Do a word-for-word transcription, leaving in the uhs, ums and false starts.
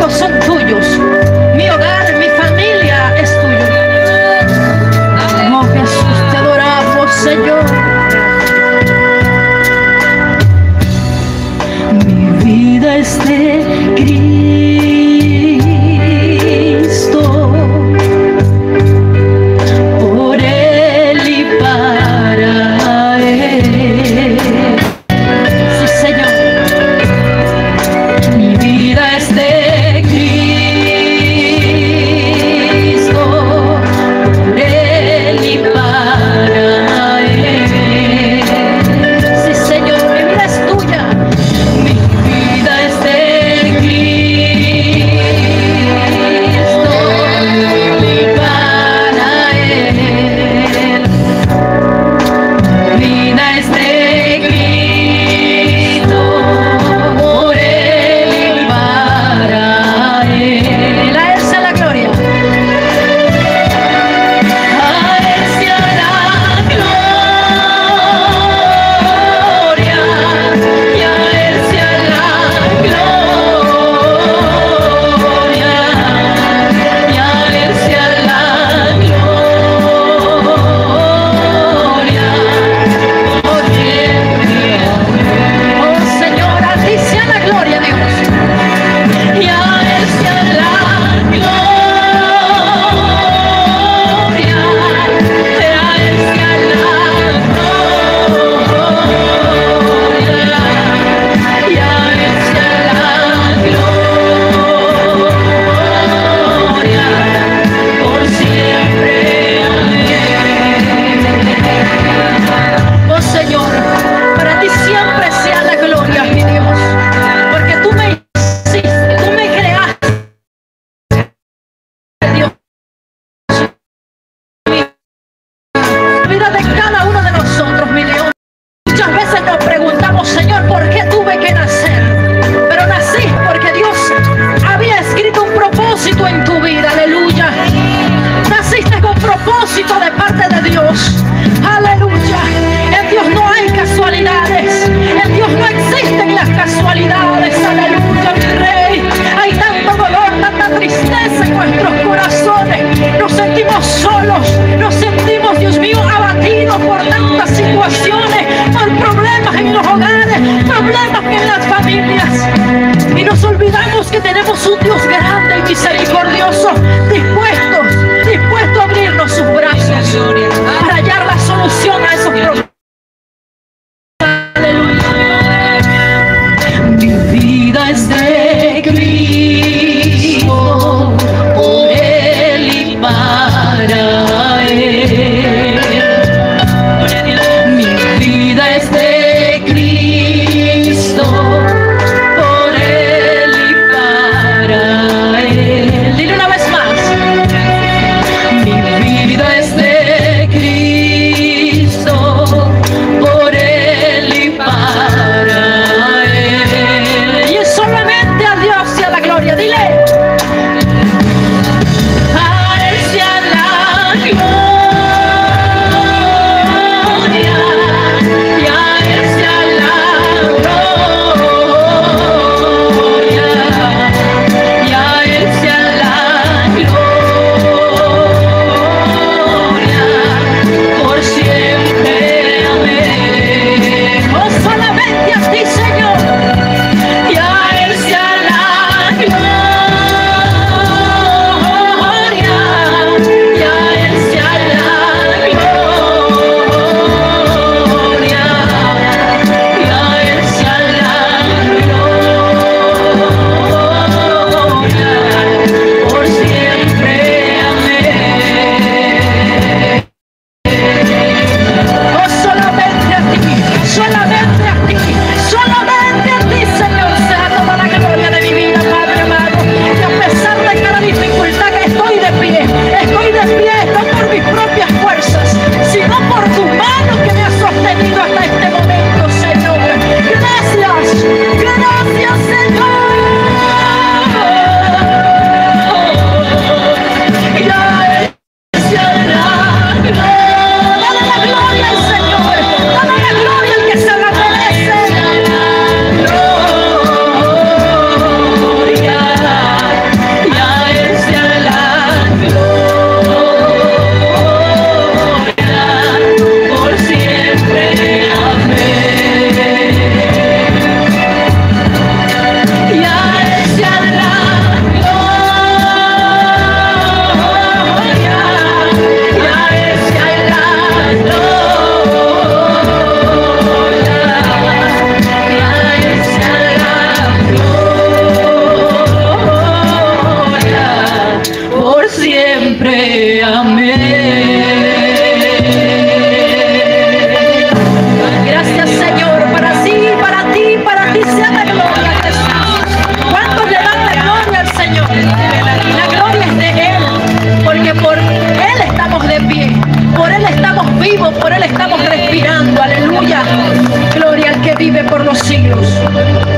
hijos son tuyos. Mi hogar, mi familia es tuyo. Oh Jesús, te adoramos, Señor. Mi vida es de Cristo, por Él y para Él. Sí, Señor. Mi vida es de Cristo. por siempre. Amén. Gracias, Señor, para sí, para ti, para ti sea la gloria, Jesús. ¿Cuántos le dan la gloria al Señor? La gloria es de Él, porque por Él estamos de pie, por Él estamos vivos, por Él estamos respirando. Aleluya. Gloria al que vive por los siglos.